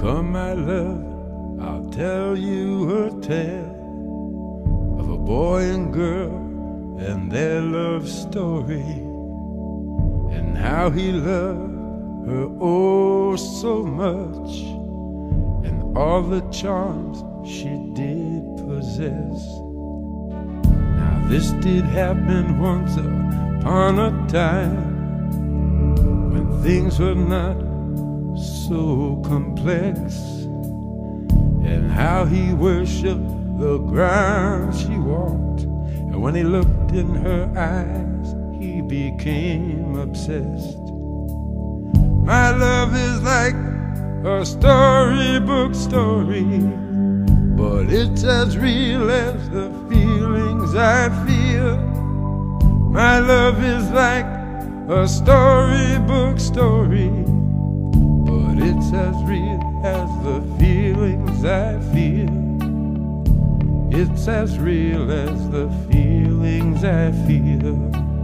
Come, my love, I'll tell you a tale of a boy and girl and their love story, and how he loved her oh so much, and all the charms she did possess. Now this did happen once upon a time, when things were not so complex, and how he worshipped the ground she walked, and when he looked in her eyes he became obsessed. My love is like a storybook story, but it's as real as the feelings I feel. My love is like a storybook story, but it's as real as the feelings I feel. It's as real as the feelings I feel.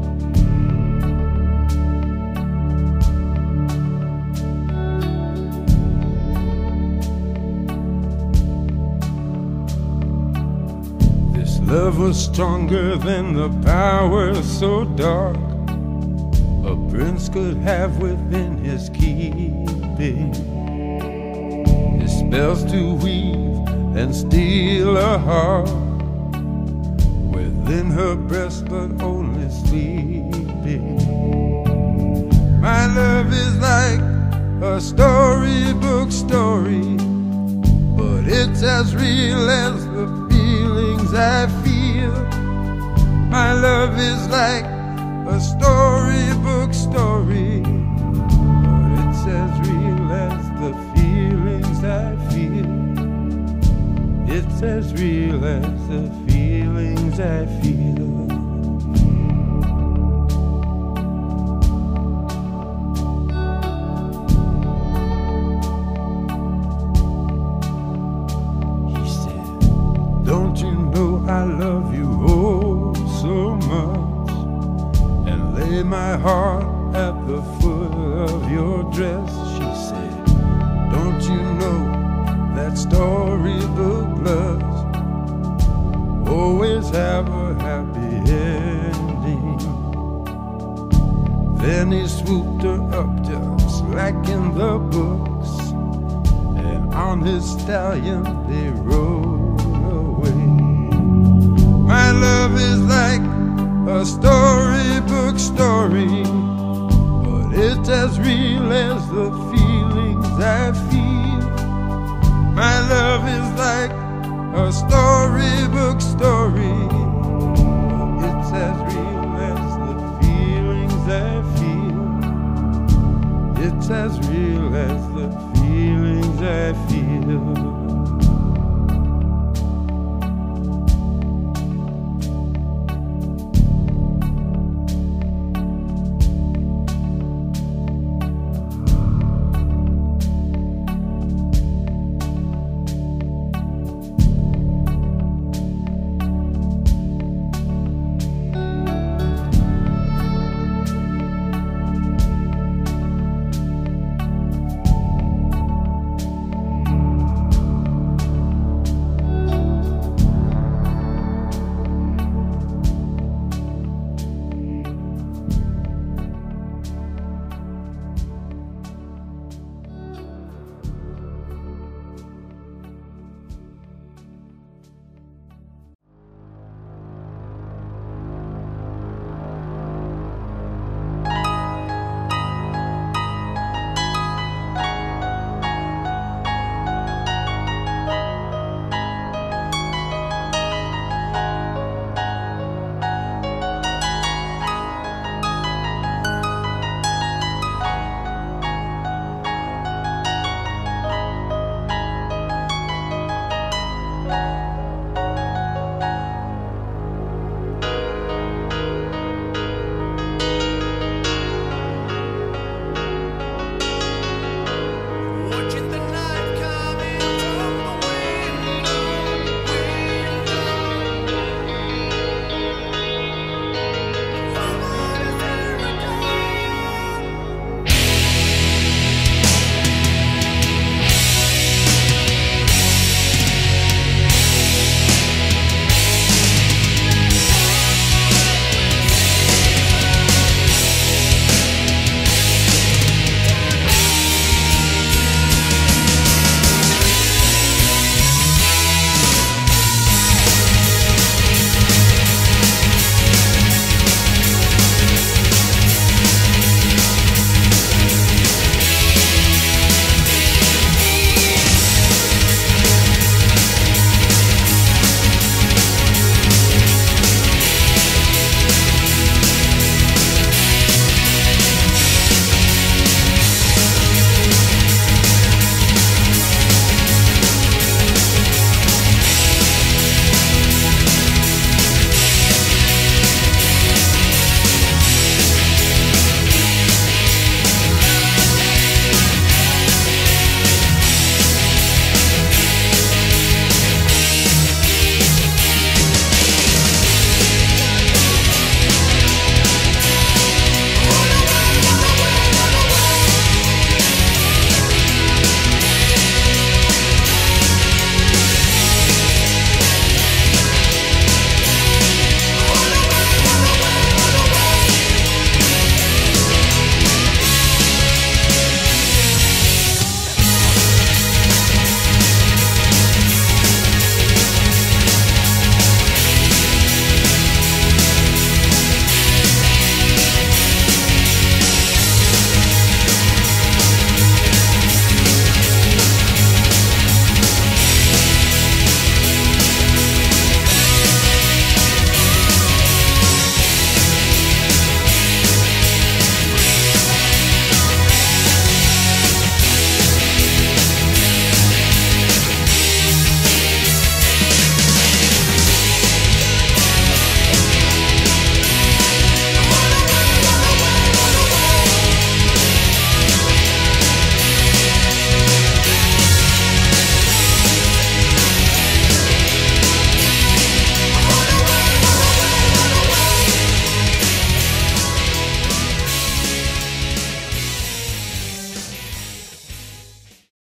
This love was stronger than the power so dark a prince could have within his keeping. His spells to weave and steal a heart within her breast, but only sleeping. My love is like a storybook story, but it's as real as the feelings I feel. My love is like a storybook story, but it's as real as the feelings I feel. It's as real as the feelings I feel. He said, don't you know I love you oh so much, and lay my heart at the foot of your dress. She said, don't you know that storybook loves always have a happy ending? Then he swooped her up just like in the books, and on his stallion they rode away. My love is like a storybook story, but it's as real as the feelings I feel. My love is like a storybook story, but it's as real as the feelings I feel. It's as real as the feelings I feel.